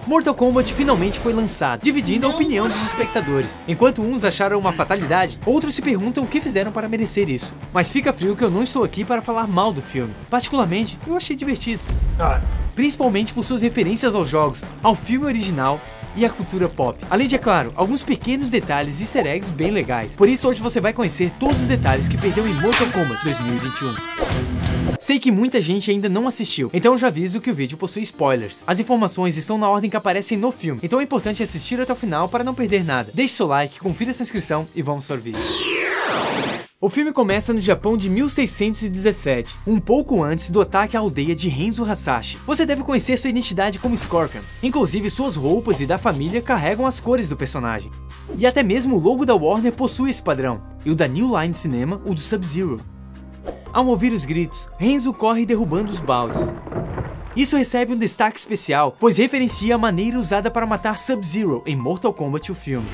Mortal Kombat finalmente foi lançado, dividindo a opinião dos espectadores. Enquanto uns acharam uma fatalidade, outros se perguntam o que fizeram para merecer isso. Mas fica frio que eu não estou aqui para falar mal do filme. Particularmente, eu achei divertido. Principalmente por suas referências aos jogos, ao filme original e à cultura pop. Além de, é claro, alguns pequenos detalhes e easter eggs bem legais. Por isso hoje você vai conhecer todos os detalhes que perdeu em Mortal Kombat 2021. Sei que muita gente ainda não assistiu, então eu já aviso que o vídeo possui spoilers. As informações estão na ordem que aparecem no filme, então é importante assistir até o final para não perder nada. Deixe seu like, confira sua inscrição e vamos para o vídeo. O filme começa no Japão de 1617, um pouco antes do ataque à aldeia de Renzo Hasashi. Você deve conhecer sua identidade como Scorpion, inclusive suas roupas e da família carregam as cores do personagem. E até mesmo o logo da Warner possui esse padrão, e o da New Line Cinema o do Sub-Zero. Ao ouvir os gritos, Renzo corre derrubando os baldes. Isso recebe um destaque especial, pois referencia a maneira usada para matar Sub-Zero em Mortal Kombat o filme.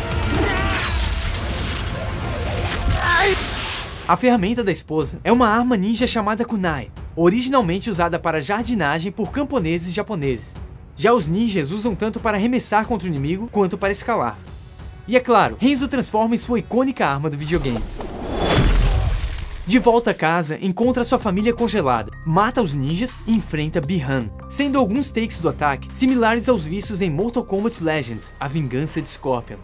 A ferramenta da esposa é uma arma ninja chamada kunai, originalmente usada para jardinagem por camponeses japoneses. Já os ninjas usam tanto para arremessar contra o inimigo, quanto para escalar. E é claro, Renzo transforma em sua icônica arma do videogame. De volta a casa, encontra sua família congelada, mata os ninjas e enfrenta Bi-Han, sendo alguns takes do ataque similares aos vistos em Mortal Kombat Legends, A Vingança de Scorpion.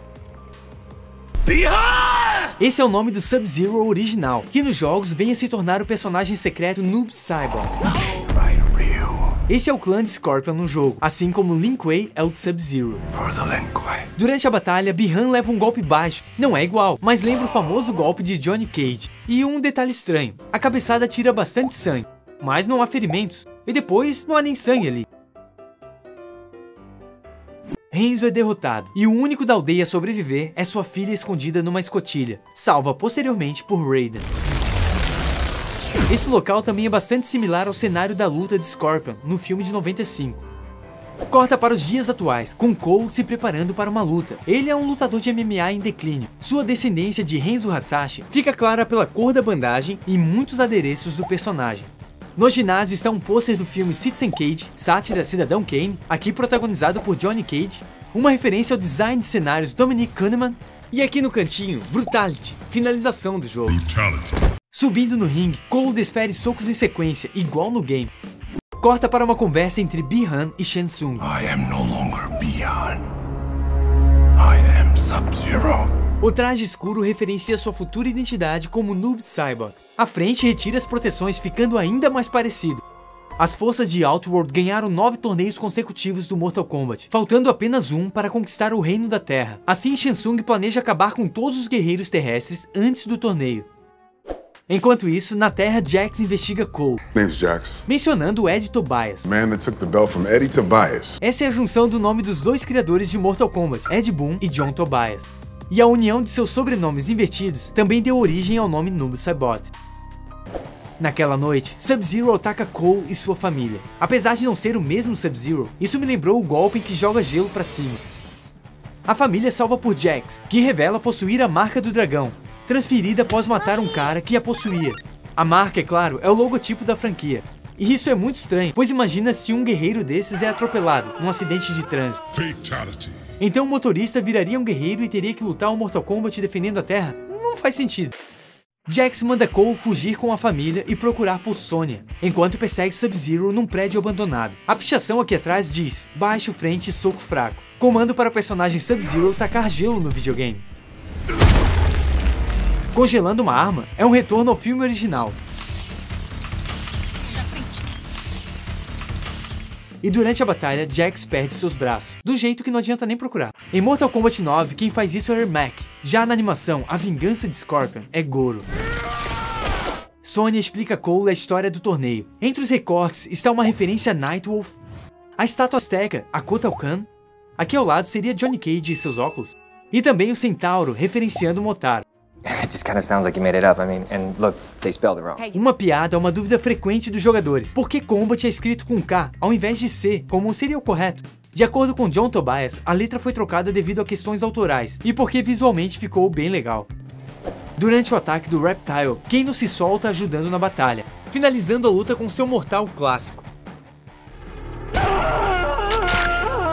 Esse é o nome do Sub-Zero original, que nos jogos vem a se tornar o personagem secreto Noob Saibot. Esse é o clã de Scorpion no jogo, assim como Lin Kuei é o de Sub-Zero. Durante a batalha, Bi-Han leva um golpe baixo, não é igual, mas lembra o famoso golpe de Johnny Cage. E um detalhe estranho, a cabeçada tira bastante sangue, mas não há ferimentos, e depois não há nem sangue ali. Renzo é derrotado, e o único da aldeia a sobreviver é sua filha escondida numa escotilha, salva posteriormente por Raiden. Esse local também é bastante similar ao cenário da luta de Scorpion no filme de 95. Corta para os dias atuais, com Cole se preparando para uma luta. Ele é um lutador de MMA em declínio. Sua descendência de Renzo Hasashi fica clara pela cor da bandagem e muitos adereços do personagem. No ginásio está um pôster do filme Citizen Cage, sátira Cidadão Kane, aqui protagonizado por Johnny Cage, uma referência ao design de cenários Dominic Kahneman, e aqui no cantinho, Brutality, finalização do jogo. Subindo no ringue, Cole desfere socos em sequência, igual no game. Corta para uma conversa entre Bi-Han e Shang Tsung. I am no longer Bi-Han. I am Sub-Zero. O traje escuro referencia sua futura identidade como Noob Saibot. A frente retira as proteções, ficando ainda mais parecido. As forças de Outworld ganharam 9 torneios consecutivos do Mortal Kombat, faltando apenas um para conquistar o Reino da Terra. Assim, Shang Tsung planeja acabar com todos os guerreiros terrestres antes do torneio. Enquanto isso, na Terra, Jax investiga Cole, Name's Jax. mencionando Ed Tobias. Man that took the belt from Eddie Tobias. Essa é a junção do nome dos dois criadores de Mortal Kombat, Ed Boon e John Tobias. E a união de seus sobrenomes invertidos também deu origem ao nome Noob Saibot. Naquela noite, Sub-Zero ataca Cole e sua família. Apesar de não ser o mesmo Sub-Zero, isso me lembrou o golpe em que joga gelo pra cima. A família salva por Jax, que revela possuir a marca do dragão, transferida após matar um cara que a possuía. A marca, é claro, é o logotipo da franquia. E isso é muito estranho, pois imagina se um guerreiro desses é atropelado num acidente de trânsito. Fatality. Então o motorista viraria um guerreiro e teria que lutar um Mortal Kombat defendendo a Terra? Não faz sentido. Jax manda Cole fugir com a família e procurar por Sonya, enquanto persegue Sub-Zero num prédio abandonado. A pichação aqui atrás diz, baixo, frente, soco fraco. Comando para o personagem Sub-Zero tacar gelo no videogame. Congelando uma arma é um retorno ao filme original. E durante a batalha, Jax perde seus braços, do jeito que não adianta nem procurar. Em Mortal Kombat 9, quem faz isso é Ermac. Já na animação, A Vingança de Scorpion é Goro. Sonya explica a Cole a história do torneio. Entre os recortes está uma referência a Nightwolf, a estátua azteca, a Kotal Kahn, aqui ao lado seria Johnny Cage e seus óculos, e também o Centauro, referenciando o Motaro. It just kind of sounds like you made it up. I mean, and look, they spelled it wrong. Uma piada é uma dúvida frequente dos jogadores. Por que Combat é escrito com K, ao invés de C, como seria o correto? De acordo com John Tobias, a letra foi trocada devido a questões autorais, e porque visualmente ficou bem legal. Durante o ataque do Reptile, Kano se solta ajudando na batalha, finalizando a luta com seu mortal clássico.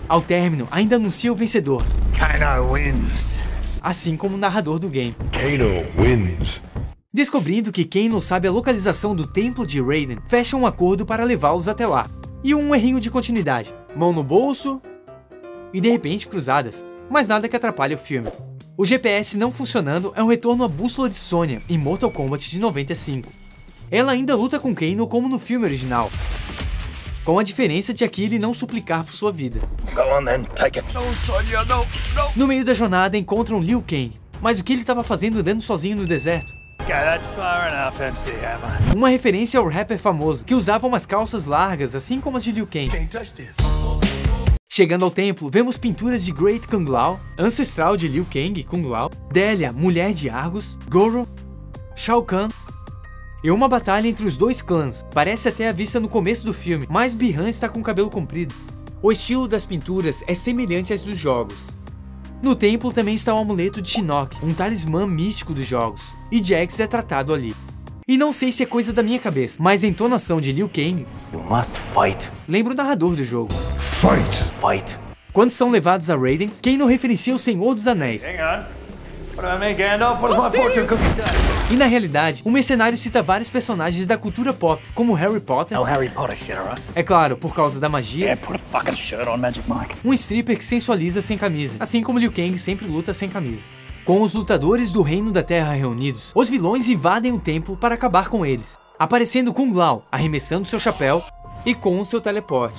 Ao término, ainda anuncia o vencedor, Kano wins. assim como o narrador do game. Kano wins. Descobrindo que Kano sabe a localização do templo de Raiden, fecha um acordo para levá-los até lá. E um errinho de continuidade, mão no bolso e de repente cruzadas, mas nada que atrapalhe o filme. O GPS não funcionando é um retorno à bússola de Sonya em Mortal Kombat de 95. Ela ainda luta com Kano como no filme original, com a diferença de aqui ele não suplicar por sua vida. Go on then, take it. No, Sonya, no, no. No meio da jornada encontram Liu Kang, mas o que ele estava fazendo andando sozinho no deserto? Okay, that's far enough, MC Hammer. Uma referência ao rapper famoso que usava umas calças largas assim como as de Liu Kang. Can't touch this. Chegando ao templo, vemos pinturas de Great Kung Lao, ancestral de Liu Kang e Kung Lao, Delia, mulher de Argus, Goro, Shao Kahn, e uma batalha entre os dois clãs. Parece até a vista no começo do filme, mas Bi-Han está com o cabelo comprido. O estilo das pinturas é semelhante às dos jogos. No templo também está o amuleto de Shinnok, um talismã místico dos jogos, e Jax é tratado ali. E não sei se é coisa da minha cabeça, mas a entonação de Liu Kang You must fight. lembra o narrador do jogo. Fight. Fight. Quando são levados a Raiden, Kano referencia o Senhor dos Anéis. Hang on. What do I make, Gandalf? What does my fortune cookie say? E na realidade, o mercenário cita vários personagens da cultura pop, como Harry Potter, No Harry Potter shit, alright? é claro, por causa da magia, Yeah, put a fucking shirt on, Magic Mike. um stripper que sensualiza sem camisa, assim como Liu Kang sempre luta sem camisa. Com os lutadores do Reino da Terra reunidos, os vilões invadem o templo para acabar com eles, aparecendo Kung Lao, arremessando seu chapéu e com o seu teleporte.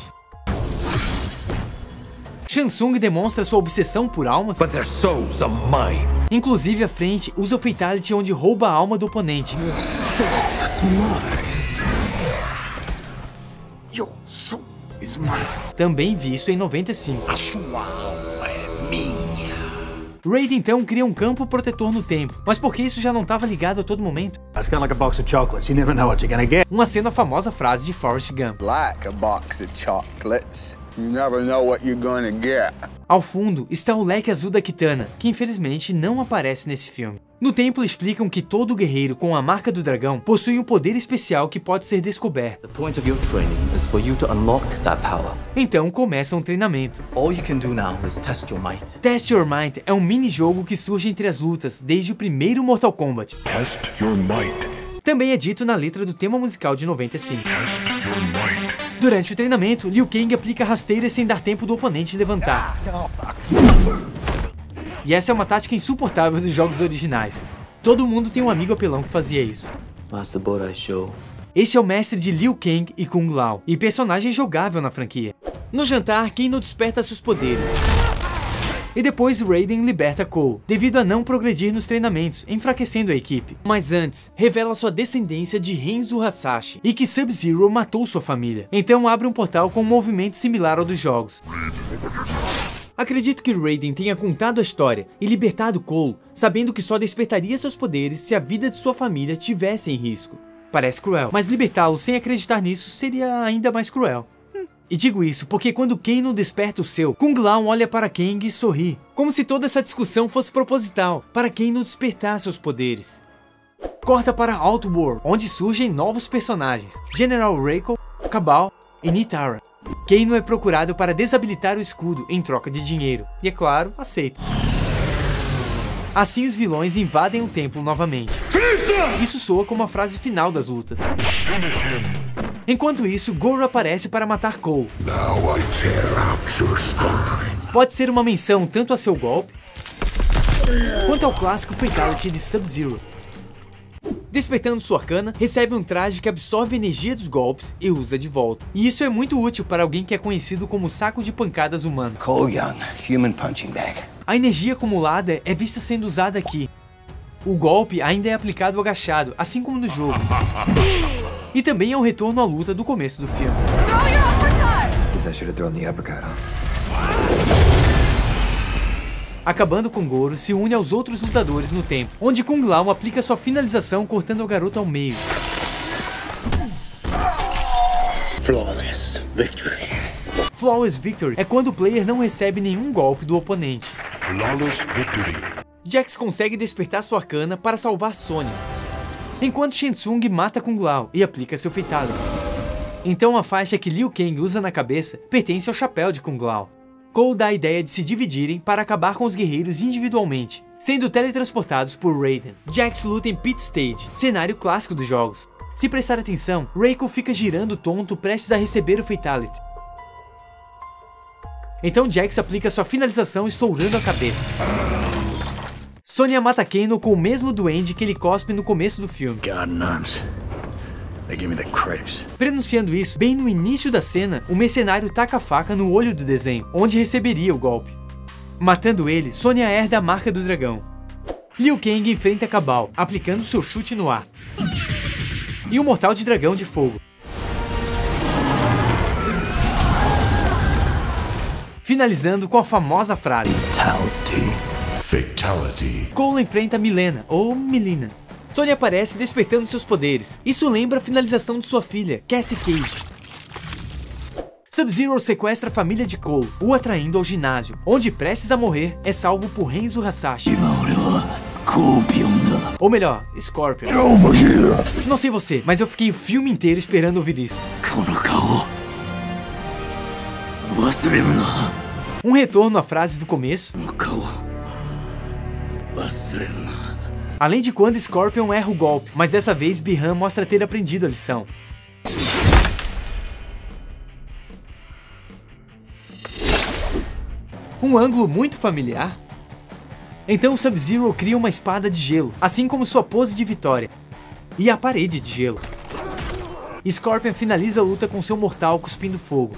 Shang Tsung demonstra sua obsessão por almas, But their souls are mine. inclusive à frente usa o Fatality onde rouba a alma do oponente. Your soul is mine. Também visto em 95. A sua alma é minha. Raiden então cria um campo protetor no templo, mas por que isso já não estava ligado a todo momento? It's kind of like a box of chocolates. You never know what you're gonna get. Uma cena famosa frase de Forrest Gump. Like a box of chocolates. You never know what you're gonna get. Ao fundo está o leque azul da Kitana, que infelizmente não aparece nesse filme. No templo explicam que todo guerreiro com a marca do dragão possui um poder especial que pode ser descoberto. The point of your training is for you to unlock that power. Então começa um treinamento. All you can do now is test your might. Test Your Might é um mini-jogo que surge entre as lutas desde o primeiro Mortal Kombat. Test your might. Também é dito na letra do tema musical de 95. Test your might. Durante o treinamento, Liu Kang aplica rasteiras sem dar tempo do oponente levantar. E essa é uma tática insuportável dos jogos originais. Todo mundo tem um amigo apelão que fazia isso. Master Bodai Show. Este é o mestre de Liu Kang e Kung Lao, e personagem jogável na franquia. No jantar, Kano desperta seus poderes. E depois Raiden liberta Cole, devido a não progredir nos treinamentos, enfraquecendo a equipe. Mas antes, revela sua descendência de Renzo Hasashi, e que Sub-Zero matou sua família. Então abre um portal com um movimento similar ao dos jogos. Acredito que Raiden tenha contado a história e libertado Cole, sabendo que só despertaria seus poderes se a vida de sua família tivesse em risco. Parece cruel, mas libertá-lo sem acreditar nisso seria ainda mais cruel. E digo isso porque quando Kano desperta o seu, Kung Lao olha para Kang e sorri, como se toda essa discussão fosse proposital, para Kano despertar seus poderes. Corta para Outworld, onde surgem novos personagens, General Reiko, Cabal e Nitara. Kano é procurado para desabilitar o escudo em troca de dinheiro, e é claro, aceita. Assim os vilões invadem o templo novamente. Isso soa como a frase final das lutas. Enquanto isso, Goro aparece para matar Cole. Now I tear out your spine. Pode ser uma menção tanto a seu golpe, quanto ao clássico Fatality de Sub-Zero. Despertando sua arcana, recebe um traje que absorve a energia dos golpes e usa de volta. E isso é muito útil para alguém que é conhecido como saco de pancadas humano. Cole Young, human punching bag. A energia acumulada é vista sendo usada aqui. O golpe ainda é aplicado agachado, assim como no jogo. E também é um retorno à luta do começo do filme. Guess I should have thrown the uppercut, huh? Acabando com Goro, se une aos outros lutadores no templo, onde Kung Lao aplica sua finalização cortando o garoto ao meio. Flawless victory. Flawless Victory é quando o player não recebe nenhum golpe do oponente. Flawless victory. Jax consegue despertar sua arcana para salvar Sonya, enquanto Shang Tsung mata Kung Lao e aplica seu Fatality. Então a faixa que Liu Kang usa na cabeça pertence ao chapéu de Kung Lao. Cole dá a ideia de se dividirem para acabar com os guerreiros individualmente, sendo teletransportados por Raiden. Jax luta em Pit Stage, cenário clássico dos jogos. Se prestar atenção, Reiko fica girando tonto prestes a receber o Fatality. Então Jax aplica sua finalização estourando a cabeça. Sonya mata Kano com o mesmo duende que ele cospe no começo do filme. God nuns. They give me the creeps. Pronunciando isso, bem no início da cena, o mercenário taca a faca no olho do desenho, onde receberia o golpe. Matando ele, Sonya herda a marca do dragão. Liu Kang enfrenta Cabal, aplicando seu chute no ar. E o mortal de dragão de fogo. Finalizando com a famosa frase: Fatality. Cole enfrenta Milena, ou Milena. Sonya aparece despertando seus poderes. Isso lembra a finalização de sua filha, Cassie Cage. Sub-Zero sequestra a família de Cole, o atraindo ao ginásio, onde prestes a morrer é salvo por Renzo Hasashi. Ou melhor, Scorpion. Não sei você, mas eu fiquei o filme inteiro esperando ouvir isso. Um retorno à frase do começo. Além de quando Scorpion erra o golpe, mas dessa vez Bi-Han mostra ter aprendido a lição. Um ângulo muito familiar. Então Sub-Zero cria uma espada de gelo, assim como sua pose de vitória, e a parede de gelo. Scorpion finaliza a luta com seu mortal cuspindo fogo.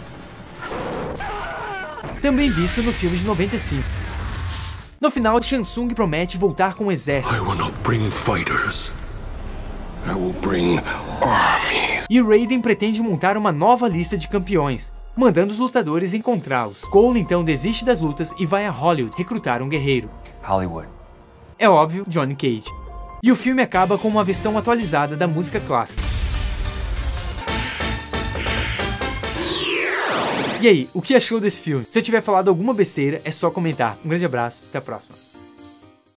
Também visto no filme de 95. No final, Shang Tsung promete voltar com o exército. I will not bring fighters. I will bring armies. E Raiden pretende montar uma nova lista de campeões, mandando os lutadores encontrá-los. Cole então desiste das lutas e vai a Hollywood recrutar um guerreiro. Hollywood. É óbvio, Johnny Cage. E o filme acaba com uma versão atualizada da música clássica. E aí, o que achou desse filme? Se eu tiver falado alguma besteira, é só comentar. Um grande abraço, até a próxima.